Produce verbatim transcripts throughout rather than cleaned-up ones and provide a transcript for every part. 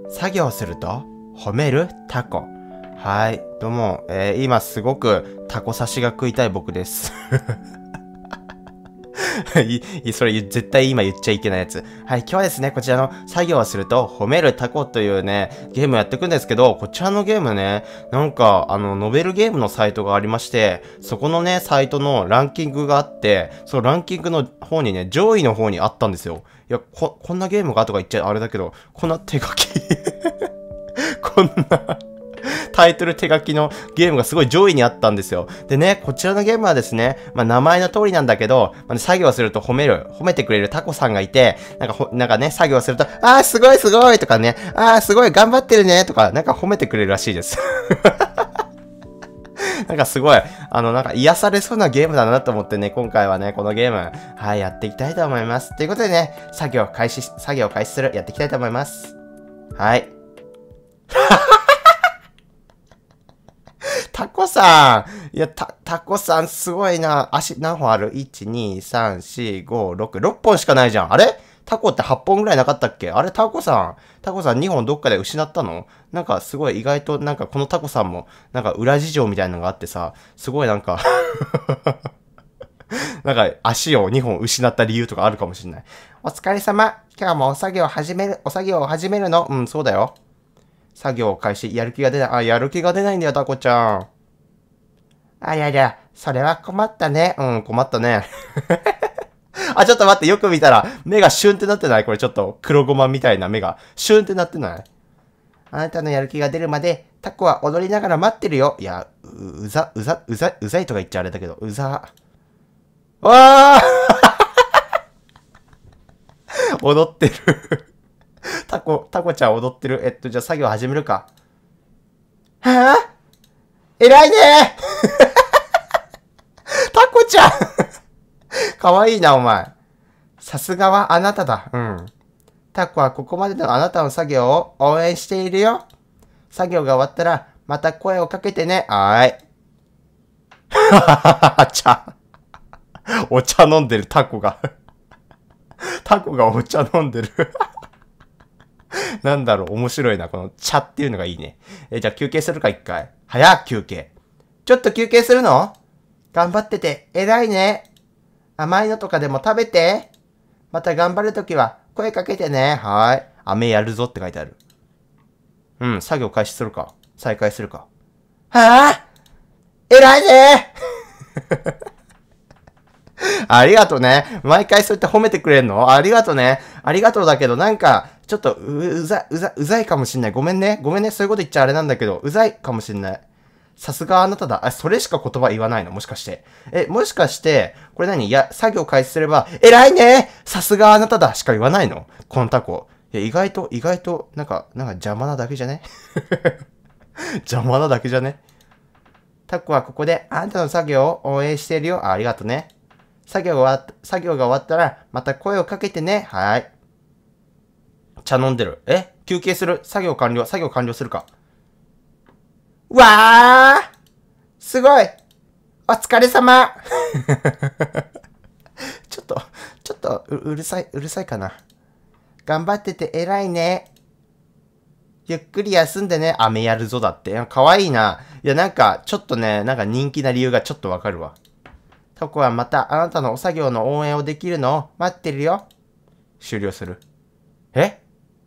作業すると褒めるタコ。はい、どうも、えー、今すごくタコ刺しが食いたい僕です。いいそれ絶対今言っちゃいけないやつ。はい、今日はですね、こちらの作業をすると褒めるタコというね、ゲームやっていくんですけど、こちらのゲームね、なんか、あの、ノベルゲームのサイトがありまして、そこのね、サイトのランキングがあって、そのランキングの方にね、上位の方にあったんですよ。いや、こ、こんなゲームがとか言っちゃあれだけど、こんな手書き。こんなタイトル手書きのゲームがすごい上位にあったんですよ。でね、こちらのゲームはですね、まあ名前の通りなんだけど、まあね、作業すると褒める、褒めてくれるタコさんがいて、なんかほ、なんかね、作業すると、あーすごいすごいとかね、あーすごい頑張ってるねとか、なんか褒めてくれるらしいです。なんかすごい、あの、なんか癒されそうなゲームだなと思ってね、今回はね、このゲーム、はい、やっていきたいと思います。ということでね、作業開始、作業開始する、やっていきたいと思います。はい。タコさんいや、た、タコさんすごいな。足何本ある ?いち、に、さん、よん、ご、ろく、ろっぽんしかないじゃん。あれタコってはっぽんぐらいなかったっけ？あれタコさん。タコさんにほんどっかで失ったの？なんかすごい意外となんかこのタコさんもなんか裏事情みたいなのがあってさ、すごいなんかなんか足をにほん失った理由とかあるかもしれない。お疲れ様。今日もお作業始める、お作業を始めるの？うん、そうだよ。作業を開始。やる気が出ない。あ、やる気が出ないんだよ、タコちゃん。あ、いやいや、それは困ったね。うん、困ったね。あ、ちょっと待って、よく見たら、目がシュンってなってない？これちょっと黒ごまみたいな目が。シュンってなってない？あなたのやる気が出るまで、タコは踊りながら待ってるよ。いや、う、うざ、うざ、うざ、うざいとか言っちゃあれだけど、うざ。わー踊ってる。タコ、タコちゃん踊ってる。えっと、じゃあ作業始めるか。はぁ、あ、偉いねタコちゃんかわいいな、お前。さすがはあなただ。うん。タコはここまでのあなたの作業を応援しているよ。作業が終わったら、また声をかけてね。はーい。茶。お茶飲んでるタコが。タコがお茶飲んでる。なんだろう、面白いな。この茶っていうのがいいね。え、じゃあ休憩するか、一回。早っ、休憩。ちょっと休憩するの？頑張ってて、偉いね。甘いのとかでも食べて。また頑張るときは声かけてね。はーい。飴やるぞって書いてある。うん、作業開始するか。再開するか。はぁ、あ、偉いねありがとね。毎回そうやって褒めてくれんの？ありがとね。ありがとうだけど、なんか、ちょっとう、うざ、うざ、うざいかもしんない。ごめんね。ごめんね。そういうこと言っちゃあれなんだけど、うざいかもしんない。さすがあなただ。あ、それしか言葉言わないの？もしかして。え、もしかして、これ何？いや、作業開始すれば、偉いね！さすがあなただしか言わないの？このタコ。いや、意外と、意外と、なんか、なんか邪魔なだけじゃね邪魔なだけじゃねタコはここで、あなたの作業を応援しているよ。あ、ありがとね。作業が終わった、作業が終わったら、また声をかけてね。はい。茶飲んでる。え？休憩する。作業完了。作業完了するか。わー！すごい！お疲れ様ちょっと、ちょっとう、うるさい、うるさいかな。頑張ってて偉いね。ゆっくり休んでね。飴やるぞだって。かわいいな。いや、なんか、ちょっとね、なんか人気な理由がちょっとわかるわ。タコはまたあなたのお作業の応援をできるのを待ってるよ。終了する。え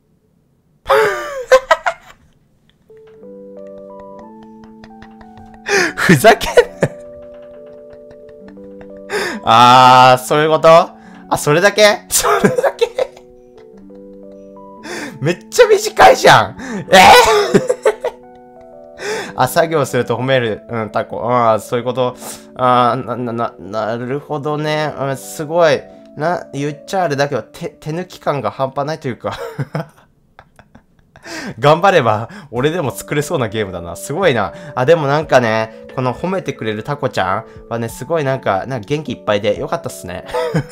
ふざけんなあー、そういうこと？あ、それだけ？それだけめっちゃ短いじゃん。えー、あ、作業すると褒める。うん、タコ。ああ、そういうこと。ああ、な、な、な、なるほどね。うん、すごい。な、言っちゃあれだけど、手、手抜き感が半端ないというか頑張れば、俺でも作れそうなゲームだな。すごいな。あ、でもなんかね、この褒めてくれるタコちゃんはね、すごいなんか、なんか元気いっぱいでよかったっすね。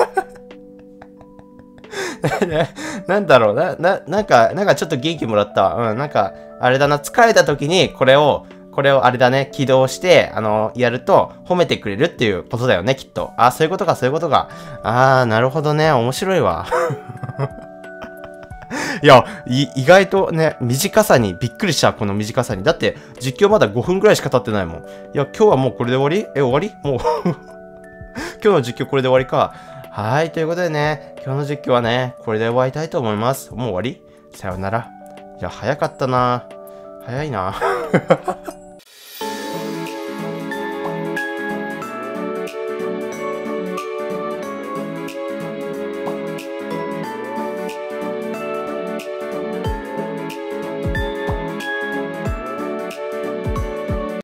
なんだろうな、な、なんか、なんかちょっと元気もらったわ。うん、なんか、あれだな、疲れた時にこれを、これをあれだね、起動して、あの、やると褒めてくれるっていうことだよね、きっと。あ、そういうことか、そういうことか。あー、なるほどね、面白いわ。 いや、い、意外とね、短さにびっくりした、この短さに。だって、実況まだごふんくらいしか経ってないもん。いや、今日はもうこれで終わりえ、終わりもう今日の実況これで終わりか。はい、ということでね、今日の実況はね、これで終わりたいと思います。もう終わりさようなら。いや、早かったな。早いな。